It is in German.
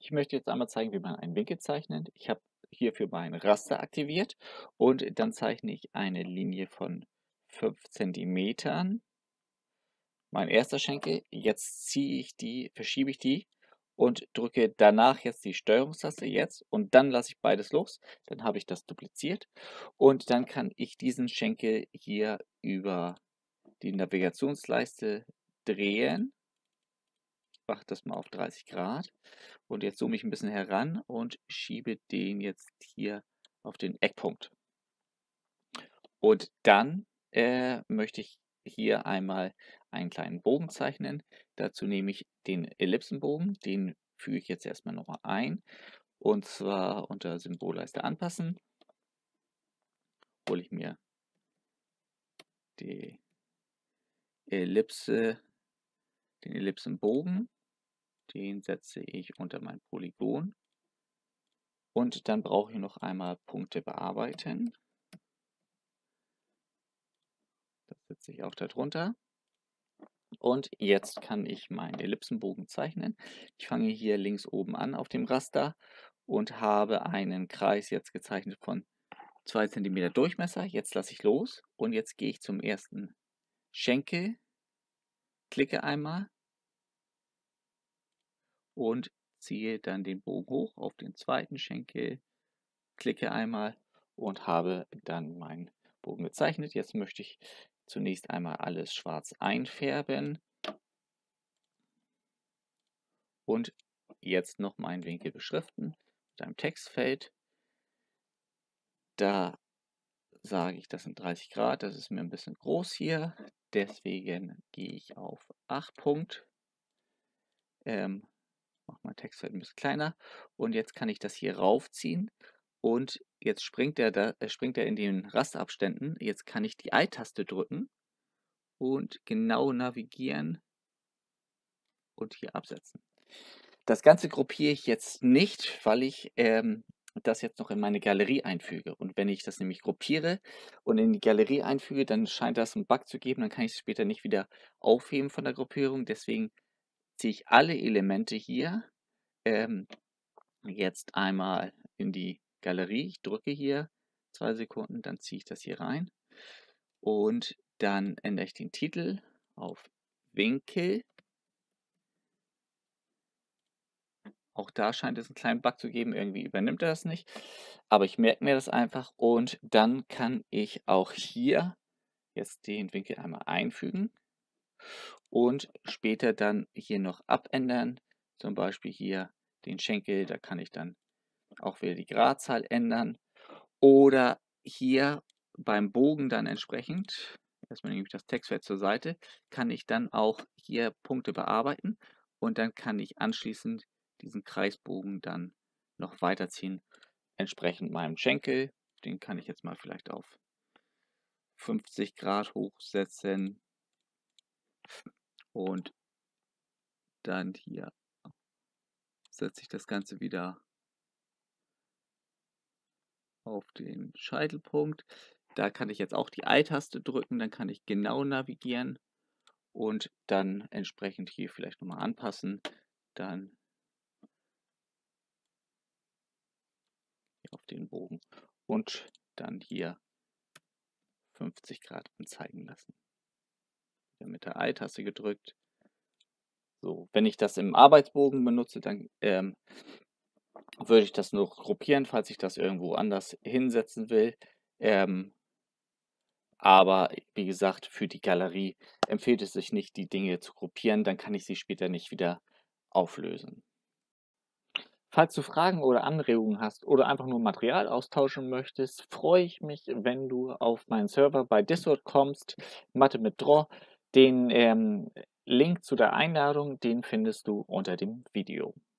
Ich möchte jetzt einmal zeigen, wie man einen Winkel zeichnet. Ich habe hierfür mein Raster aktiviert und dann zeichne ich eine Linie von 5 Zentimetern. Mein erster Schenkel, jetzt verschiebe ich die und drücke danach jetzt die Steuerungstaste jetzt und dann lasse ich beides los. Dann habe ich das dupliziert und dann kann ich diesen Schenkel hier über die Navigationsleiste drehen. Ich mache das mal auf 30 Grad und jetzt zoome ich ein bisschen heran und schiebe den jetzt hier auf den Eckpunkt. Und dann möchte ich hier einmal einen kleinen Bogen zeichnen. Dazu nehme ich den Ellipsenbogen, den füge ich jetzt erstmal noch mal ein. Und zwar unter Symbolleiste anpassen, hole ich mir die Ellipse, den Ellipsenbogen, den setze ich unter mein Polygon. Und dann brauche ich noch einmal Punkte bearbeiten. Das setze ich auch darunter. Und jetzt kann ich meinen Ellipsenbogen zeichnen. Ich fange hier links oben an auf dem Raster und habe einen Kreis jetzt gezeichnet von 2 cm Durchmesser. Jetzt lasse ich los und jetzt gehe ich zum ersten Schenkel, klicke einmal und ziehe dann den Bogen hoch auf den zweiten Schenkel, klicke einmal und habe dann meinen Bogen gezeichnet. Jetzt möchte ich zunächst einmal alles schwarz einfärben. Und jetzt noch meinen Winkel beschriften mit einem Textfeld. Da sage ich, das sind 30 Grad, das ist mir ein bisschen groß hier. Deswegen gehe ich auf 8 Punkt. Mache mein Textfeld ein bisschen kleiner. Und jetzt kann ich das hier raufziehen. Und jetzt springt er in den Rastabständen. Jetzt kann ich die Alt-Taste drücken und genau navigieren und hier absetzen. Das Ganze gruppiere ich jetzt nicht, weil ich das jetzt noch in meine Galerie einfüge. Und wenn ich das nämlich gruppiere und in die Galerie einfüge, dann scheint das einen Bug zu geben. Dann kann ich es später nicht wieder aufheben von der Gruppierung. Deswegen ziehe ich alle Elemente hier ähm, jetzt einmal in die Galerie. Ich drücke hier 2 Sekunden, dann ziehe ich das hier rein. Und dann ändere ich den Titel auf Winkel. Auch da scheint es einen kleinen Bug zu geben, irgendwie übernimmt er das nicht. Aber ich merke mir das einfach und dann kann ich auch hier jetzt den Winkel einmal einfügen und später dann hier noch abändern. Zum Beispiel hier den Schenkel, da kann ich dann auch wieder die Gradzahl ändern. Oder hier beim Bogen dann entsprechend, erstmal nehme ich das Textfeld zur Seite, kann ich dann auch hier Punkte bearbeiten und dann kann ich anschließend diesen Kreisbogen dann noch weiterziehen, entsprechend meinem Schenkel. Den kann ich jetzt mal vielleicht auf 50 Grad hochsetzen und dann hier setze ich das Ganze wieder auf den Scheitelpunkt. Da kann ich jetzt auch die Alt-Taste drücken, dann kann ich genau navigieren und dann entsprechend hier vielleicht nochmal anpassen. Dann hier auf den Bogen und dann hier 50 Grad anzeigen lassen. Wieder mit der Alt-Taste gedrückt. So, wenn ich das im Arbeitsbogen benutze, dann würde ich das noch gruppieren, falls ich das irgendwo anders hinsetzen will. Aber wie gesagt, für die Galerie empfiehlt es sich nicht, die Dinge zu gruppieren, dann kann ich sie später nicht wieder auflösen. Falls du Fragen oder Anregungen hast oder einfach nur Material austauschen möchtest, freue ich mich, wenn du auf meinen Server bei Discord kommst, Mathe mit Draw. Den Link zu der Einladung, den findest du unter dem Video.